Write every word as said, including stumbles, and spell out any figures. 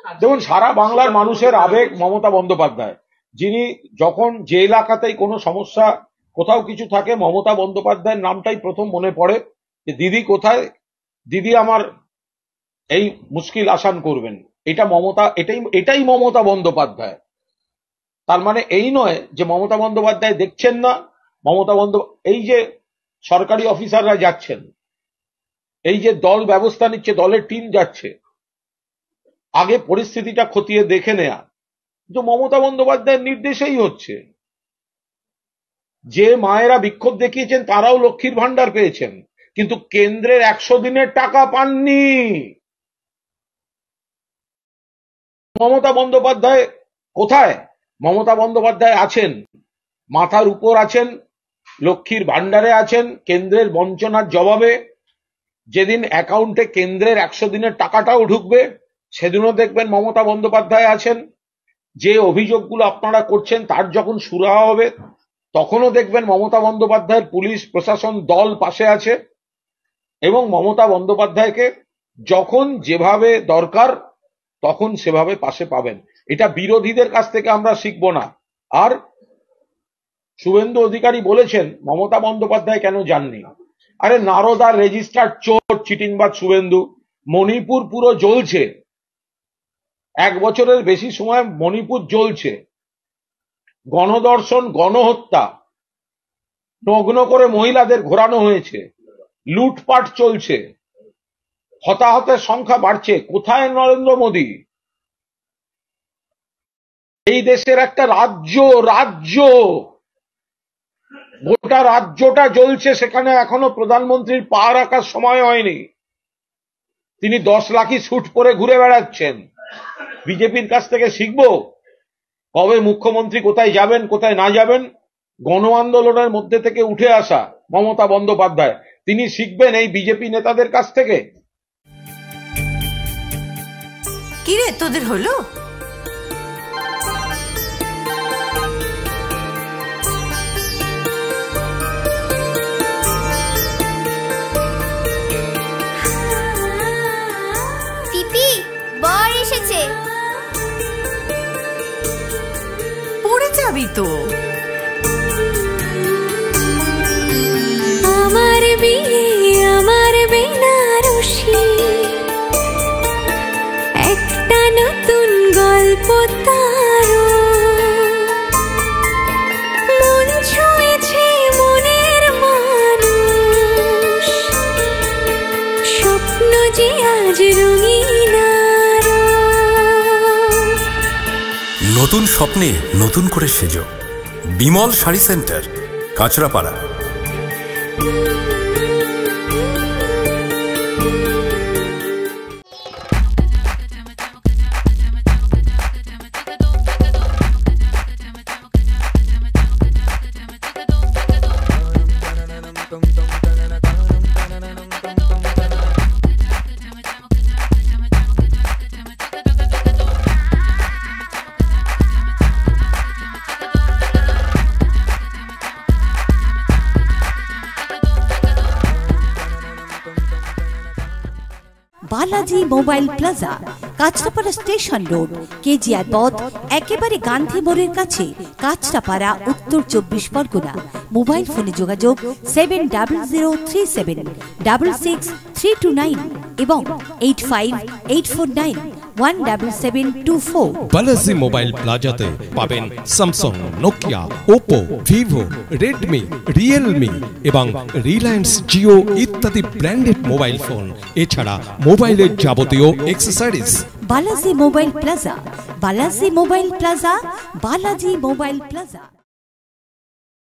দেখুন, সারা বাংলার মানুষের আবেগ মমতা বন্দ্যোপাধ্যায়, যিনি যখন যে এলাকাতেই কোনো সমস্যা কোথাও কিছু থাকে মমতা বন্দ্যোপাধ্যায়ের নামটাই প্রথম মনে পড়ে যে দিদি কোথায়, দিদি আমার এই মুশকিল আসান করবেন। এটা মমতা, এটাই এটাই মমতা বন্দ্যোপাধ্যায়। তার মানে এই নয় যে মমতা বন্দ্যোপাধ্যায় দেখছেন না, মমতা বন্দ্যোপাধ্যায় এই যে সরকারি অফিসাররা যাচ্ছেন, এই যে দল ব্যবস্থা নিচ্ছে, দলের টিম যাচ্ছে, আগে পরিস্থিতিটা খতিয়ে দেখে নেয়া কিন্তু মমতা বন্দ্যোপাধ্যায়ের নির্দেশেই হচ্ছে। যে মায়েরা বিক্ষোভ দেখিয়েছেন তারাও লক্ষ্মীর ভান্ডার পেয়েছেন, কিন্তু কেন্দ্রের একশো দিনের টাকা পাননি। মমতা বন্দ্যোপাধ্যায় কোথায়? মমতা বন্দ্যোপাধ্যায় আছেন, মাথার উপর আছেন, লক্ষ্মীর ভান্ডারে আছেন, কেন্দ্রের বঞ্চনার জবাবে যেদিন অ্যাকাউন্টে কেন্দ্রের একশো দিনের টাকাটাও ঢুকবে সেদিনও দেখবেন মমতা বন্দ্যোপাধ্যায় আছেন। যে অভিযোগগুলো আপনারা করছেন তার যখন সুরাহা হবে তখনও দেখবেন মমতা বন্দ্যোপাধ্যায়ের পুলিশ প্রশাসন দল পাশে আছে, এবং মমতা বন্দ্যোপাধ্যায়কে যখন যেভাবে দরকার তখন সেভাবে পাশে পাবেন। এটা বিরোধীদের কাছ থেকে আমরা শিখবো না। আর শুভেন্দু অধিকারী বলেছেন মমতা বন্দ্যোপাধ্যায় কেন যাননি। আরে নারদার রেজিস্টার্ড চোর চিটিংবাজ শুভেন্দু, মণিপুর পুরো জ্বলছে, এক বছরের বেশি সময় মণিপুর জ্বলছে, গণধর্ষণ, গণহত্যা, নগ্ন করে মহিলাদের ঘোরানো হয়েছে, লুটপাট চলছে, হতাহতের সংখ্যা বাড়ছে। কোথায় নরেন্দ্র মোদী? এই দেশের একটা রাজ্য রাজ্য গোটা রাজ্যটা জ্বলছে, সেখানে এখনো প্রধানমন্ত্রীর পা রাখার সময় হয়নি। তিনি দশ লাখি স্যুট পরে ঘুরে বেড়াচ্ছেন। বিজেপির কাছ থেকে শিখবো কবে মুখ্যমন্ত্রী কোথায় যাবেন কোথায় না যাবেন। গণ আন্দোলনের মধ্যে থেকে উঠে আসা মমতা বন্দ্যোপাধ্যায়, তিনি শিখবেন এই বিজেপি নেতাদের কাছ থেকে। কি রে তোদের হলো? পিপি বর এসেছে। পড়ে যাবি তো। আমার বিয়ে আমার বেনারসি, একটা নতুন গল্প তার, মন ছুঁয়েছে মনের মানুষ, স্বপ্ন যে আজ রঙিন। নতুন স্বপ্নে নতুন করে সেজো, Bimal sari centre, Kanchrapara. Balaji mobile plaza, Kanchrapara station road, KGR পথ, একেবারে গান্ধী মোড়ের কাছে, কাঁচরাপাড়া, উত্তর চব্বিশ পরগনা। মোবাইল ফোনে যোগাযোগ seven double zero three seven double six three two nine এবং eight five eight four nine one double seven two four. Balaji mobile প্লাজাতে পাবেন Samsung, Nokia, Oppo, Vivo, Redmi, Realme এবং রিলায়েন্স জিও ইত্যাদি ব্র্যান্ডেড মোবাইল ফোন, এছাড়া মোবাইলের যাবতীয় accessories. Balaji mobile plaza, Balaji mobile plaza, Balaji mobile plaza.